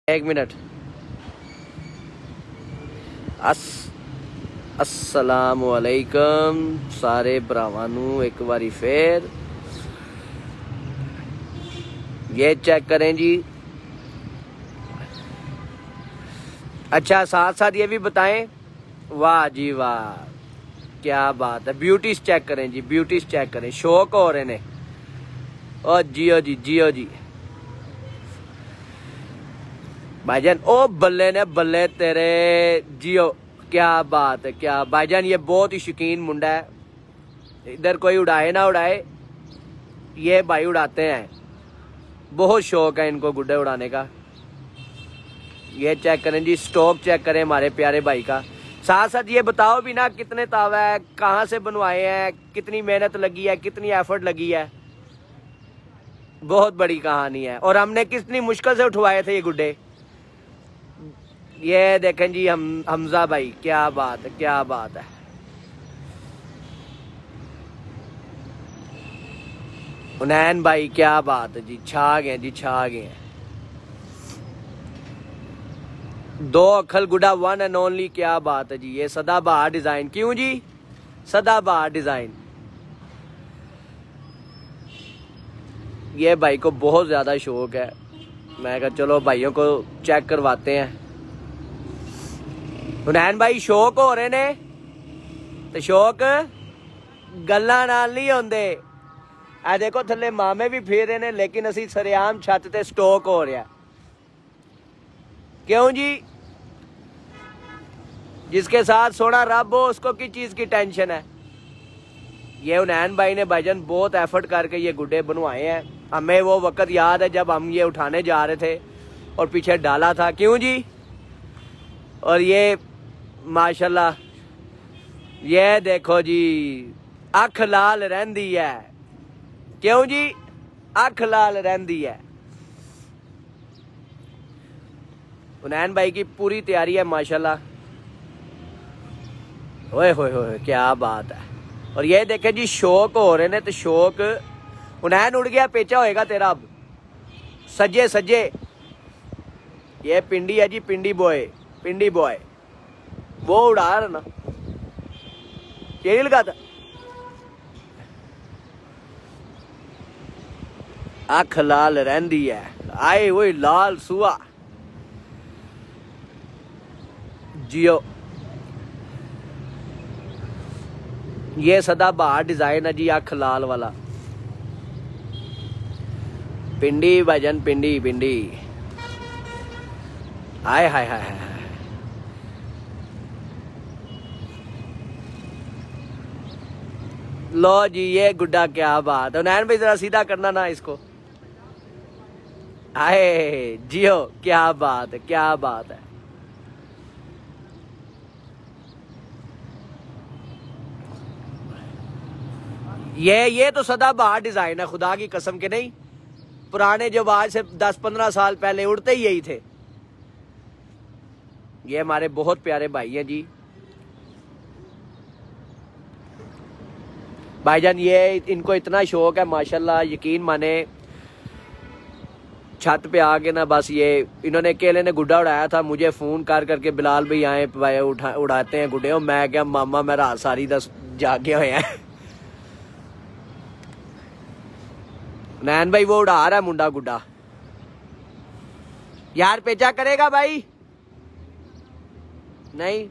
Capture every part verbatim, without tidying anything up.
एक मिनट। अस अस्सलामु अलैकुम सारे भरावानू एक बारी फिर ये चेक करें जी। अच्छा साथ साथ ये भी बताएं, वाह जी वाह क्या बात है। ब्यूटीज चेक करें जी, ब्यूटीज चेक करें, शौक हो रहे ने। ओ जियो जी जियो जी भाईजान। ओ बल्ले ने बल्ले तेरे जियो, क्या बात है क्या भाईजान। ये बहुत ही शौकीन मुंडा है, इधर कोई उड़ाए ना उड़ाए ये भाई उड़ाते हैं, बहुत शौक है इनको गुड्डे उड़ाने का। ये चेक करें जी, स्टॉक चेक करें हमारे प्यारे भाई का। साथ साथ ये बताओ भी ना कितने तावा है, कहाँ से बनवाए हैं, कितनी मेहनत लगी है, कितनी एफर्ट लगी है। बहुत बड़ी कहानी है और हमने कितनी मुश्किल से उठवाए थे ये गुड्डे। ये देखें जी हम हमजा भाई, क्या बात है क्या बात है। उनैन भाई क्या बात है जी, छा गए जी छा गए। दो अखल गुड्डा वन एंड ओनली, क्या बात है जी। ये सदाबहार डिजाइन, क्यों जी सदाबहार डिजाइन। ये भाई को बहुत ज्यादा शौक है, मैं कहा चलो भाइयों को चेक करवाते हैं। हुनैन भाई शौक हो रहे ने तो शौक गल्लां नाल नहीं होंदे। आ देखो थले मामे भी फिर रहे ने, लेकिन असी सरेआम छत ते स्टॉक हो रहा। क्यों जी, जिसके साथ सोना रब हो उसको किस चीज की टेंशन है। ये हुनैन भाई ने भाईजान बहुत एफर्ट करके ये गुड्डे बनवाए हैं। हमें वो वक्त याद है जब हम ये उठाने जा रहे थे और पीछे डाला था, क्यों जी। और ये माशाल्लाह ये देखो जी अख लाल रहंदी है, क्यों जी अख लाल रहंदी है। हुनैन भाई की पूरी तैयारी है माशाल्लाह। ओए होए होए क्या बात है। और ये देखे जी शौक हो रहे ने तो शौक। हुनैन उड़ गया, पेचा होएगा तेरा अब सज्जे सज्जे। ये पिंडी है जी, पिंडी बॉय, पिंडी बॉय वो उड़ा रहा ना, ये लगा था। अख लाल रहंदी है, आए वो लाल सुआ जियो। ये सदाबहार डिजाइन है जी, अख लाल वाला। पिंडी भाईजान पिंडी पिंडी, आय हाय हाय हाय। लो जी ये गुड्डा, क्या बात है। नैन भाई जरा सीधा करना ना इसको। आए जियो, क्या बात है क्या बात है। ये ये तो सदाबहार डिजाइन है, खुदा की कसम के नहीं। पुराने जो आज से दस पंद्रह साल पहले उड़ते ही यही थे। ये हमारे बहुत प्यारे भाई हैं जी भाईजान। ये इनको इतना शौक है माशाल्लाह, यकीन माने। छत पे आके ना बस ये इन्होंने अकेले ने गुड्डा उड़ाया था, मुझे फोन कर करके बिलाल भाई आए भाई उठा उड़ाते हैं गुड्डे। और मैं क्या मामा मैं रात सारी दस जागे हुए हैं। नैन भाई वो उड़ा रहा है मुंडा गुड्डा यार, पेचा करेगा भाई नहीं।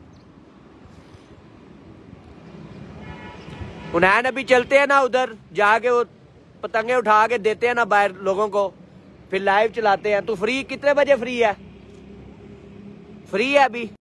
हुनैन अभी चलते हैं ना उधर जाके, वो पतंगे उठा के देते हैं ना बाहर लोगों को, फिर लाइव चलाते हैं। तू फ्री कितने बजे फ्री है? फ्री है अभी?